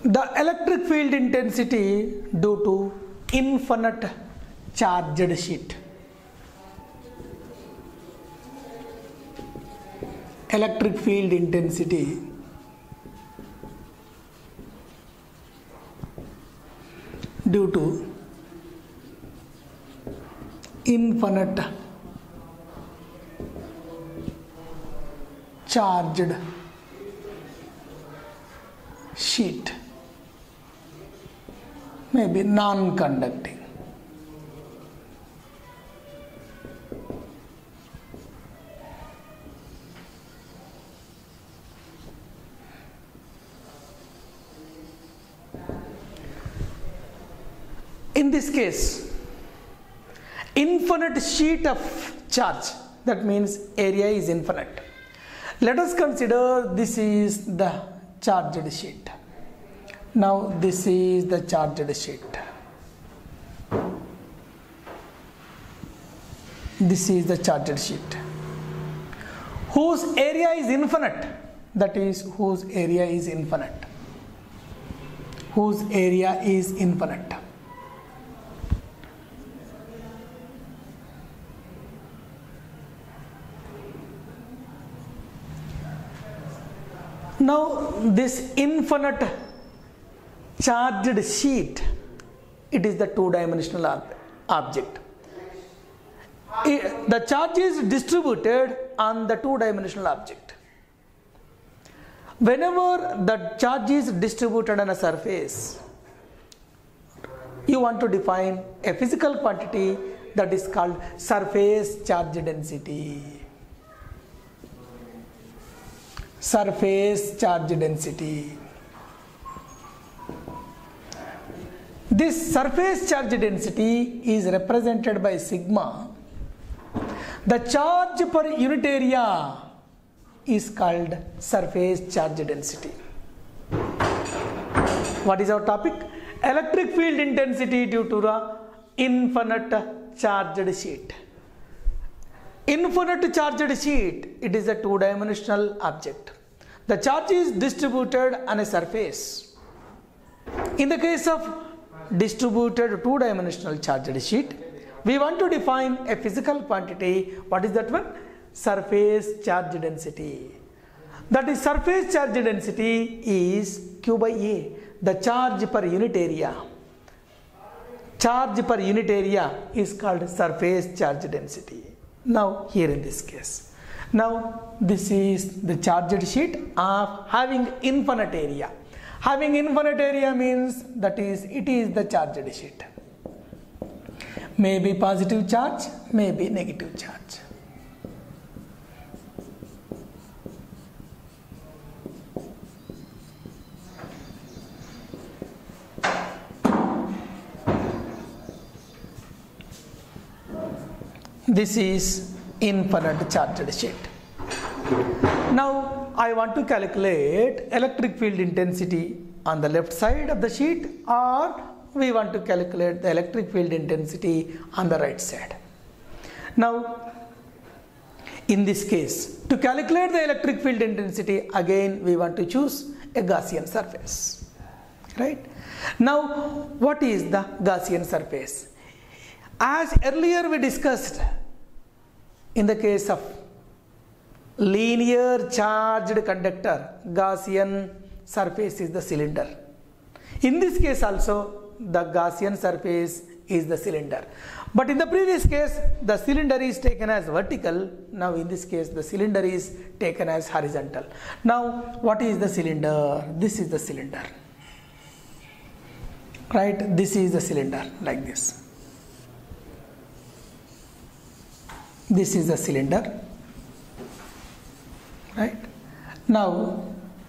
the electric field intensity due to infinite charged sheet. Electric field intensity due to infinite charged sheet, maybe non-conducting. In this case, infinite sheet of charge, that means area is infinite. Let us consider this is the charged sheet. Now this is the charged sheet. This is the charged sheet whose area is infinite, that is whose area is infinite. Whose area is infinite. Now this infinite charged sheet, it is the two-dimensional object. The charge is distributed on the two-dimensional object. Whenever the charge is distributed on a surface, you want to define a physical quantity that is called surface charge density. Surface charge density. This surface charge density is represented by sigma. The charge per unit area is called surface charge density. What is our topic? Electric field intensity due to the infinite charged sheet. Infinite charged sheet, it is a two-dimensional object. The charge is distributed on a surface. In the case of distributed two-dimensional charged sheet, we want to define a physical quantity. What is that one? Surface charge density. That is, surface charge density is Q by A, the charge per unit area. Charge per unit area is called surface charge density. Now here in this case, now this is the charged sheet of having infinite area. Having infinite area means that is, it is the charged sheet. Maybe positive charge, maybe negative charge. This is infinite charged sheet. Now I want to calculate electric field intensity on the left side of the sheet, or we want to calculate the electric field intensity on the right side. Now in this case, to calculate the electric field intensity, again we want to choose a Gaussian surface, right? Now what is the Gaussian surface? As earlier we discussed, in the case of linear charged conductor, Gaussian surface is the cylinder. In this case also, the Gaussian surface is the cylinder. But in the previous case, the cylinder is taken as vertical. Now in this case, the cylinder is taken as horizontal. Now what is the cylinder? This is the cylinder, right? This is the cylinder, like this. This is the cylinder, right? Now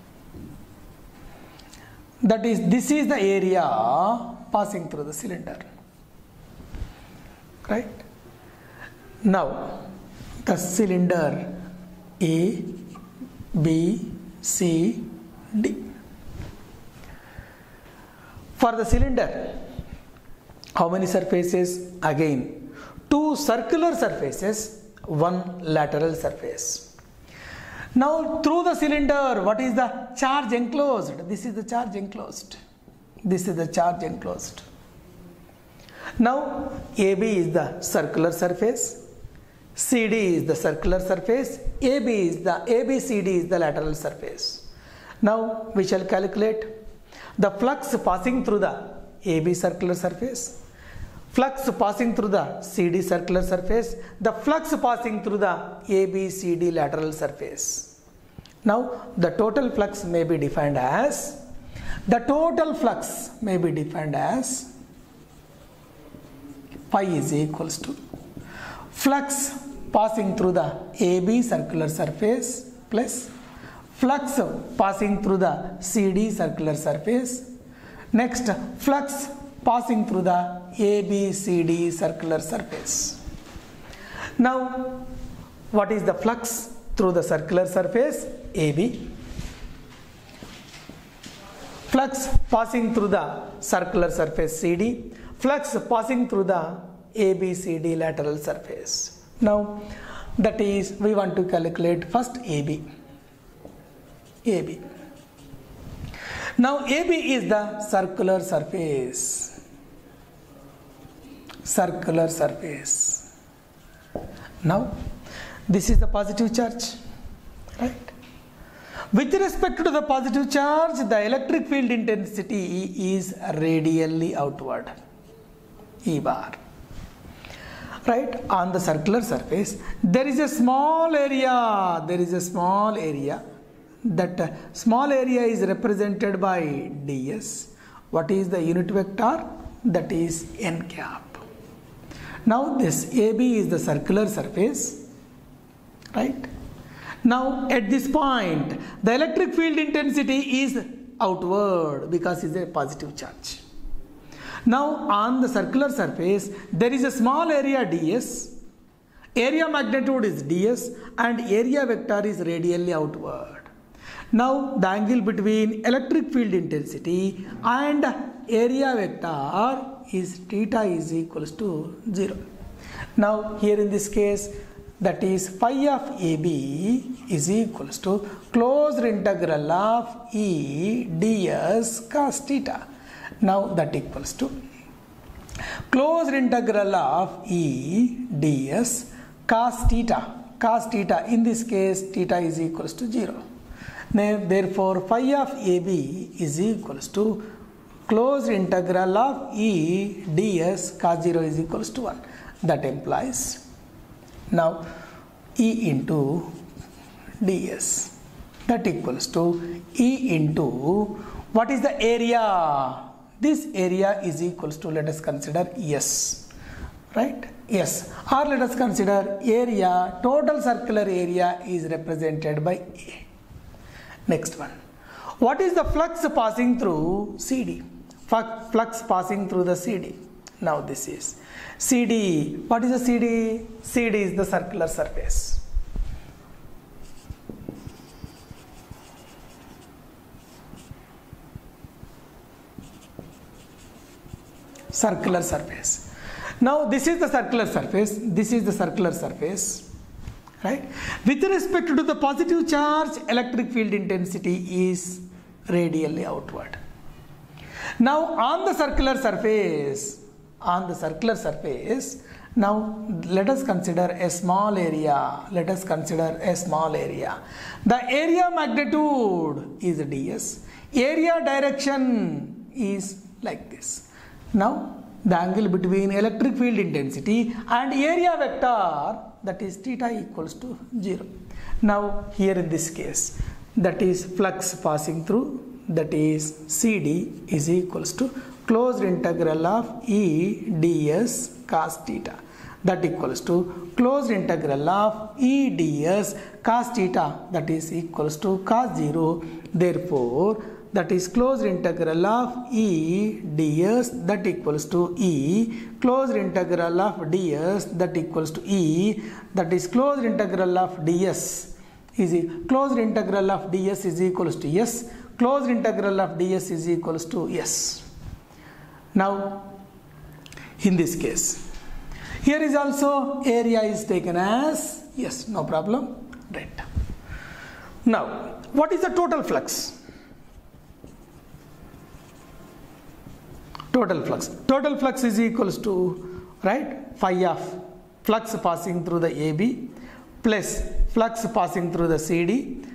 that is, this is the area passing through the cylinder, right? Now the cylinder A, B, C, D. For the cylinder, how many surfaces? Again, 2 circular surfaces, 1 lateral surface. Now through the cylinder, what is the charge enclosed? This is the charge enclosed. This is the charge enclosed. Now AB is the circular surface, CD is the circular surface, ABCD is the lateral surface. Now we shall calculate the flux passing through the AB circular surface, flux passing through the CD circular surface, the flux passing through the ABCD lateral surface. Now the total flux may be defined as, phi is equals to flux passing through the AB circular surface plus flux passing through the CD circular surface. Next, flux passing through the ABCD circular surface. Now, what is the flux through the circular surface? AB. Flux passing through the circular surface CD. Flux passing through the ABCD lateral surface. Now, that is, we want to calculate first AB. Now AB is the circular surface. Now this is the positive charge, right? With respect to the positive charge, the electric field intensity is radially outward, E bar. Right, on the circular surface there is a small area, that small area is represented by ds. What is the unit vector? That is n cap. Now this AB is the circular surface, right? Now at this point the electric field intensity is outward because it is a positive charge. Now on the circular surface there is a small area ds, area magnitude is ds and area vector is radially outward. Now the angle between electric field intensity and area vector is theta is equals to 0. Now here in this case, that is phi of AB is equals to closed integral of E ds cos theta. Now that equals to closed integral of E ds cos theta. In this case theta is equals to 0. Therefore phi of AB is equals to closed integral of E ds cos 0 is equals to 1. That implies now E into ds, that equals to E into, what is the area? This area is equals to, let us consider S, right? Yes, or let us consider area, total circular area is represented by A. Next one, what is the flux passing through CD? Flux passing through the CD. Now this is CD. What is the CD? CD is the circular surface. Circular surface. Now this is the circular surface. This is the circular surface. Right? With respect to the positive charge, electric field intensity is radially outward. Now on the circular surface, now let us consider a small area. The area magnitude is ds. Area direction is like this. Now the angle between electric field intensity and area vector, that is theta equals to 0. Now here in this case, that is flux passing through, that is CD is equals to closed integral of E ds cos theta, that equals to closed integral of E ds cos theta, that is equals to cos 0. Therefore that is closed integral of E ds, that equals to E closed integral of ds, that equals to E, that is closed integral of ds is closed integral of ds is equals to S, closed integral of ds is equals to S. Now in this case, here is also area is taken as yes, no problem, right? Now, what is the total flux? Total flux is equals to, right, phi of flux passing through the AB plus flux passing through the CD